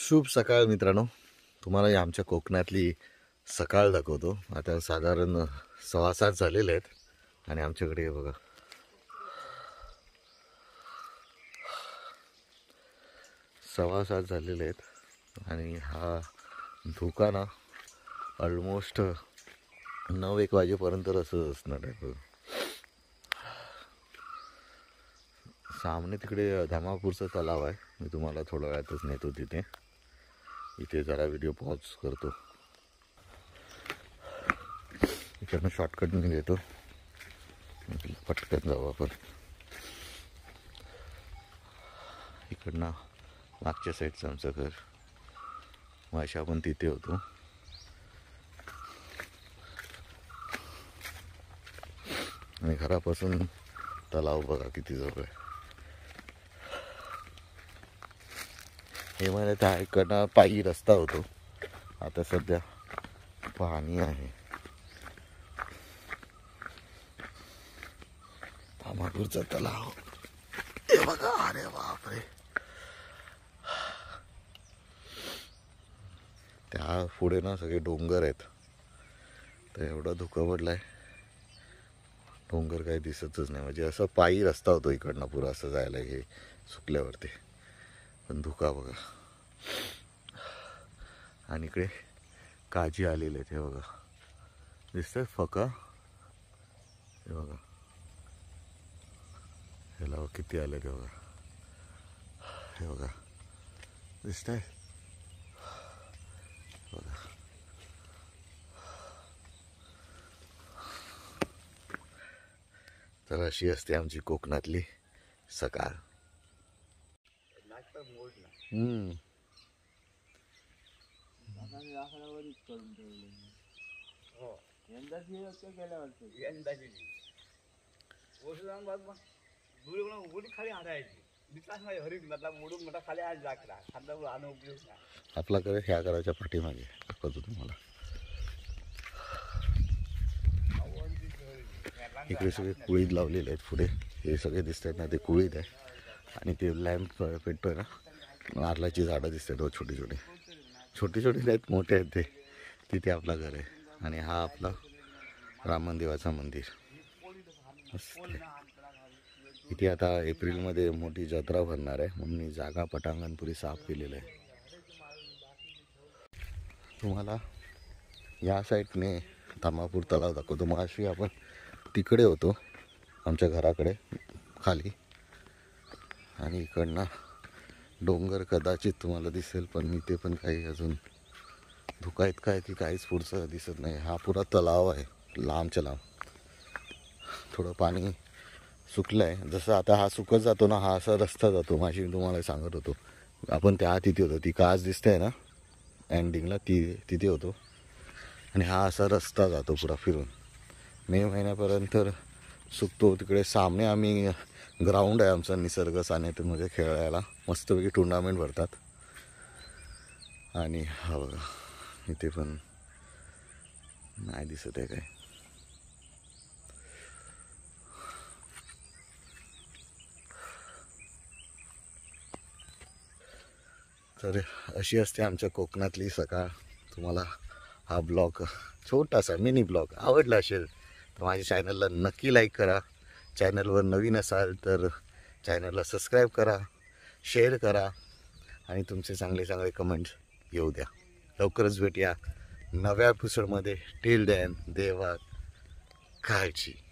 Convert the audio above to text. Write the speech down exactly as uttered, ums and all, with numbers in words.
शुभ सकाळ मित्रांनो, तुम्हाला आमच्या कोकणातली सकाळ दाखवतो। आता साधारण सव्वा सात झालेले आहेत आणि आमच्याकडे हे बघा सव्वा सात झालेले आहेत आणि हा धुका ना ऑलमोस्ट नऊ एक वाजेपर्यंत असं असणार आहे। सामने तिकडे धामापूरचा तलाव आहे, मी तुम्हाला थोड्या वेळातच नेतो तिथे। इथे जरा व्हिडिओ पॉज करतो, इकडनं शॉर्टकटने घेतो, पटकन जाऊ आपण। इकडनं मागच्या साईडचं आमचं घर, माशा आपण तिथे होतो। आणि घरापासून तलाव बघा किती जवळ आहे। हे महिन्यात हा इकडनं पायी रस्ता होतो, आता सध्या पाणी आहे। धामापूरचा तलाव हे बघा, अरे बापरे, त्या पुढे ना सगळे डोंगर आहेत, तर एवढा धुका पडलाय, डोंगर काही दिसतच नाही। म्हणजे असं पायी रस्ता होतो इकडनं पुरा असं जायला हे सुकल्यावरती, पण धुका बघा। आणि इकडे काजी आलेले आहेत, हे बघा दिसतंय फका, हे बघा ह्याला किती आले ते बघा, हे बघा दिसतंय बघा। तर अशी असते आमची कोकणातली सकाळ। हम्म आपल्याकडे ह्या घराच्या पाठीमागे दाखवतो तुम्हाला, इकडे सगळे कुळीद लावलेले आहेत पुढे, हे सगळे दिसत आहेत ना ते कुळीद आहे। आणि ते लॅम्प पेटतोय ना, नारळाची झाडं दिसतात हो, छोटी छोटी छोटी छोटी नाहीत, मोठे आहेत ते, तिथे आपलं घर आहे। आणि हा आपला रामदेवाचा मंदिर असते। इथे आता एप्रिलमध्ये मोठी जत्रा भरणार आहे, म्हणून ही जागा पटांगण पुरी साफ केलेलं आहे। तुम्हाला या साईडने धामापूर तलाव दाखवतो। मग अशी आपण तिकडे होतो आमच्या घराकडे खाली, आणि इकडनं डोंगर कदाचित तुम्हाला दिसेल, पण इथे पण काही अजून धुका इतका आहे की काहीच पुढचं दिसत नाही। हा पुरा तलाव आहे लांबच्या लांब, थोडं पाणी सुकलं आहे। जसं आता हा सुकत जातो ना, हा असा रस्ता जातो, माझी मी तुम्हाला सांगत होतो, आपण त्या तिथे होतो, ती काच दिसते ना एंडिंगला, ती तिथे होतो। आणि हा असा रस्ता जातो पुरा फिरून, मे महिन्यापर्यंत सुकतो। तिकडे सामने आम्ही ग्राउंड आहे आमचा निसर्ग सानिध्यमध्ये खेळायला, मस्तपैकी टुर्नामेंट भरतात। आणि हा बघा इथे पण नाही दिसत आहे काय, तर अशी असते आमच्या कोकणातली सकाळ। तुम्हाला हा ब्लॉग, छोटासा मिनी ब्लॉग आवडला असेल तर माझ्या चॅनलला नक्की लाईक करा। चॅनलवर नवीन असाल तर चॅनलला सबस्क्राईब करा, शेअर करा, आणि तुमचे चांगले चांगले कमेंट्स येऊ द्या। लवकरच भेटूया नव्या एपिसोडमध्ये। टिल देन, देवा काळजी।